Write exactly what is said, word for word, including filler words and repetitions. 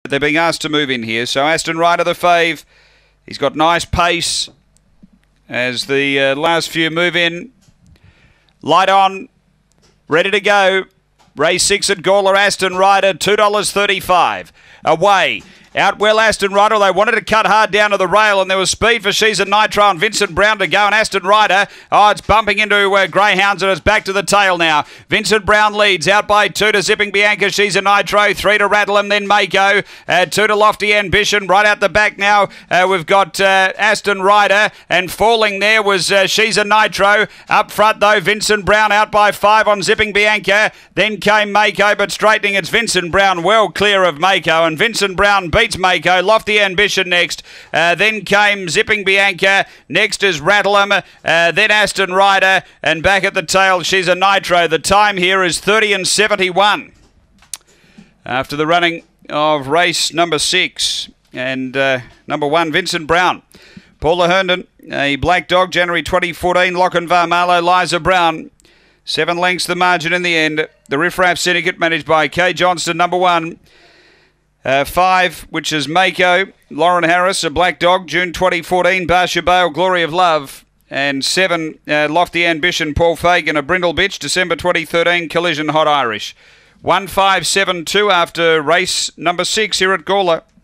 They're being asked to move in here. So Aston Rider, the fave. He's got nice pace as the uh, last few move in. Light on. Ready to go. Race six at Gawler, Aston Rider, two dollars thirty-five. Away. Out well, Aston Rider. They wanted to cut hard down to the rail, and there was speed for She's a Nitro and Vincent Brown to go, and Aston Rider, oh, it's bumping into uh, Greyhounds, and it's back to the tail now. Vincent Brown leads, out by two to Zipping Bianca, She's a Nitro, three to Rattle him, then Mako, uh, two to Lofty Ambition. Right out the back now, uh, we've got uh, Aston Rider, and falling there was uh, She's a Nitro. Up front, though, Vincent Brown out by five on Zipping Bianca. Then came Mako, but straightening, it's Vincent Brown well clear of Mako, and Vincent Brown beats Mako. Lofty Ambition next. Uh, then came Zipping Bianca. Next is Rattle him. Uh, then Aston Rider. And back at the tail, She's a Nitro. The time here is thirty and seventy-one. After the running of race number six. And uh, number one, Vincent Brown. Paula Herndon, a black dog, January twenty fourteen. Lochinvar Marlow, Liza Brown. Seven lengths the margin in the end. The Riff Raff Syndicate, managed by Kay Johnston, number one. Uh, five, which is Mako. Lauren Harris, a black dog, June twenty fourteen. Barsha Bale, Glory of Love. And seven, uh, Lofty Ambition, Paul Fagan, a brindle bitch, December twenty thirteen. Collision, Hot Irish. one five seven two after race number six here at Gawler.